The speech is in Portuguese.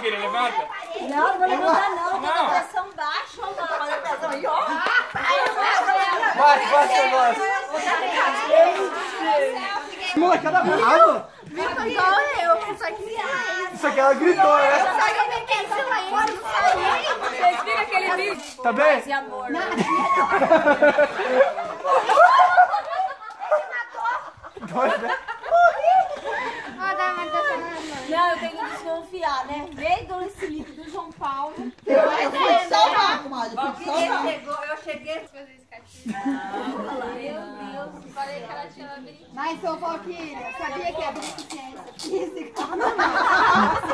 filha, levanta. Não, não vou levantar não. Tá com a pressão baixa ou não? Olha a pressão aí, ó. Baixa agora. Molecada brava. Fica igual eu. Isso aqui ela gritou, né? Sabe que eu fiquei em cima ainda, não saí. Vocês viram aquele vídeo? Tá bem? De amor. Não, eu tenho que desconfiar, né? Veio do Felipe, do João Paulo. Eu fui salvar, comadre. Eu cheguei a fazer esse castigo. Meu Deus, falei que ela tinha labirinto. Mas, Fofoquinha, sabia que é deficiência física?